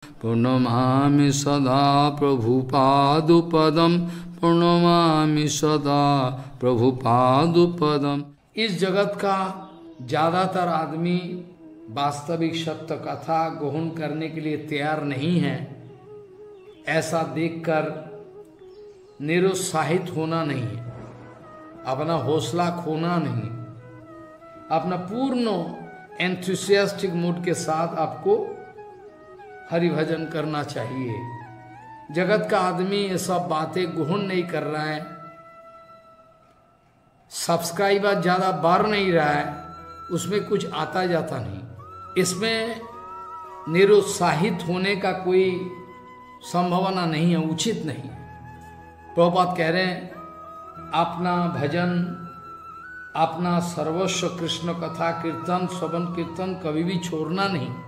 प्रणमामि सदा प्रभुपादुपदम प्रणमामि सदा प्रभुपादुपदम। इस जगत का ज़्यादातर आदमी वास्तविक सत्य कथा ग्रहण करने के लिए तैयार नहीं है। ऐसा देखकर निरुत्साहित होना नहीं है, अपना हौसला खोना नहीं, अपना पूर्ण एंथुसियास्टिक मूड के साथ आपको हरि भजन करना चाहिए। जगत का आदमी ये सब बातें ग्रहण नहीं कर रहा है, सब्सक्राइबर ज़्यादा बढ़ नहीं रहा है, उसमें कुछ आता जाता नहीं। इसमें निरुत्साहित होने का कोई संभावना नहीं है, उचित नहीं। प्रभुपाद कह रहे हैं अपना भजन, अपना सर्वस्व कृष्ण कथा कीर्तन श्रवण कीर्तन कभी भी छोड़ना नहीं।